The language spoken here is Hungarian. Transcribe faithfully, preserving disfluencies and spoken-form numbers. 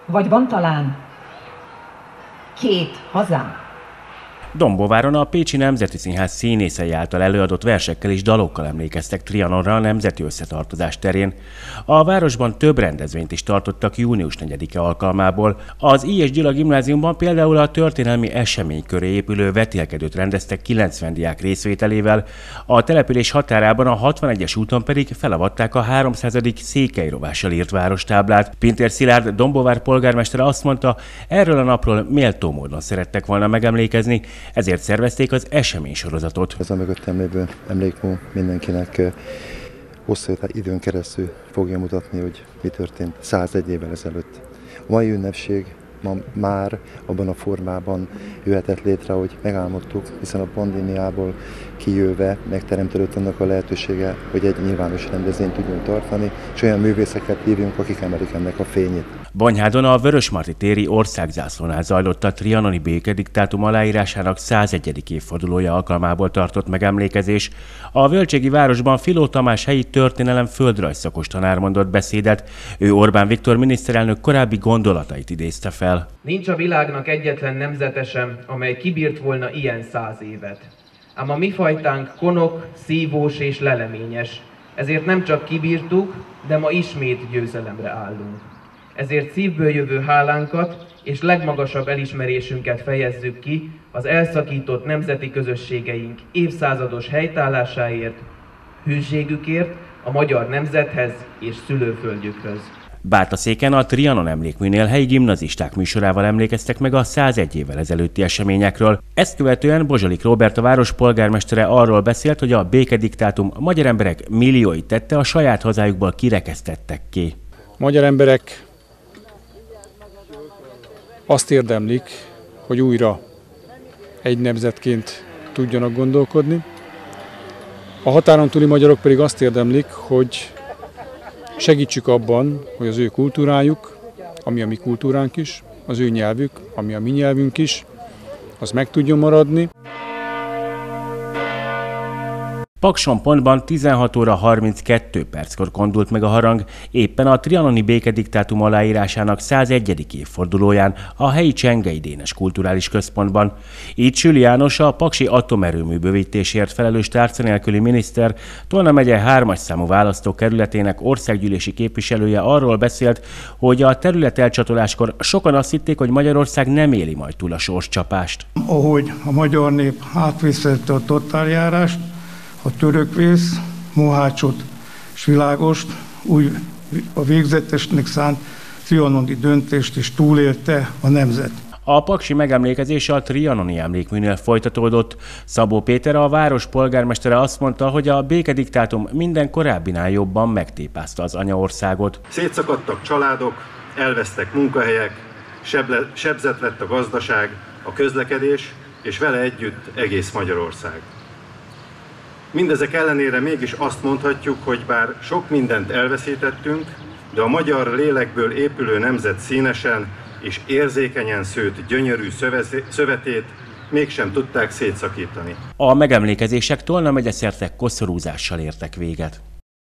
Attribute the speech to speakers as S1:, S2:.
S1: Vagy van talán két hazám?
S2: Dombováron a Pécsi Nemzeti Színház színészei által előadott versekkel és dalokkal emlékeztek Trianonra a nemzeti összetartozás terén. A városban több rendezvényt is tartottak június negyedike alkalmából. Az I. és Gyula gimnáziumban például a történelmi esemény köré épülő vetélkedőt rendeztek kilencven diák részvételével, a település határában a hatvanegyes úton pedig felavatták a háromszázadik székelyrovással írt várostáblát. Pintér Szilárd, Dombovár polgármestere azt mondta, erről a napról méltó módon szerettek volna megemlékezni, ezért szervezték az eseménysorozatot.
S3: Ez a mögöttem lévő emlékmű mindenkinek hosszú időn keresztül fogja mutatni, hogy mi történt százegy évvel ezelőtt. A mai ünnepség ma már abban a formában jöhetett létre, hogy megálmodtuk, hiszen a pandémiából kijöve megteremtődött annak a lehetősége, hogy egy nyilvános rendezvényt tudjunk tartani, és olyan művészeket hívjunk, akik emelik ennek a fényét.
S2: Bonyhádon a Vörösmarty téri országzászlónál zajlott a trianoni békediktátum aláírásának százegyedik évfordulója alkalmából tartott megemlékezés. A völgységi városban Filó Tamás helyi történelem földrajzszakos tanár mondott beszédet. Ő Orbán Viktor miniszterelnök korábbi gondolatait idézte fel.
S4: Nincs a világnak egyetlen nemzete sem, amely kibírt volna ilyen száz évet. Ám a mi fajtánk konok, szívós és leleményes. Ezért nem csak kibírtuk, de ma ismét győzelemre állunk. Ezért szívből jövő hálánkat és legmagasabb elismerésünket fejezzük ki az elszakított nemzeti közösségeink évszázados helytállásáért, hűségükért a magyar nemzethez és szülőföldjükhöz.
S2: Bátaszéken a Trianon emlékműnél helyi gimnazisták műsorával emlékeztek meg a százegy évvel ezelőtti eseményekről. Ezt követően Bozsolik Róbert, a város polgármestere arról beszélt, hogy a békediktátum a magyar emberek millióit tette, a saját hazájukból kirekesztettek ki.
S5: A magyar emberek azt érdemlik, hogy újra egy nemzetként tudjanak gondolkodni. A határon túli magyarok pedig azt érdemlik, hogy segítsük abban, hogy az ő kultúrájuk, ami a mi kultúránk is, az ő nyelvük, ami a mi nyelvünk is, az meg tudjon maradni.
S2: Paks-Sompontban tizenhat óra harminckettő perckor kondult meg a harang, éppen a trianoni békediktátum aláírásának százegyedik évfordulóján a helyi Csengei Dénes Kulturális Központban. Így Süli János, a paksi atomerőmű bővítésért felelős tárca nélküli miniszter, Tolna megye hármas számú választókerületének országgyűlési képviselője arról beszélt, hogy a terület elcsatoláskor sokan azt hitték, hogy Magyarország nem éli majd túl a sorscsapást.
S6: Ahogy a magyar nép átvészette a totáljárást, a törökvész, Mohácsot és Világost, úgy a végzetesnek szánt trianoni döntést is túlélte a nemzet.
S2: A paksi megemlékezése a trianoni emlékműnél folytatódott. Szabó Péter, a város polgármestere azt mondta, hogy a békediktátum minden korábbinál jobban megtépázta az anyaországot.
S7: Szétszakadtak családok, elvesztek munkahelyek, seble, sebzett lett a gazdaság, a közlekedés, és vele együtt egész Magyarország. Mindezek ellenére mégis azt mondhatjuk, hogy bár sok mindent elveszítettünk, de a magyar lélekből épülő nemzet színesen és érzékenyen szőtt gyönyörű szövetét mégsem tudták szétszakítani.
S2: A megemlékezések Tolna megye szerte koszorúzással értek véget.